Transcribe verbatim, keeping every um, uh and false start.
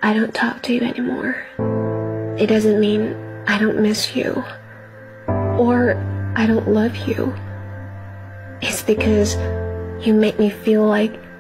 I don't talk to you anymore, it doesn't mean I don't miss you or I don't love you. It's because you make me feel like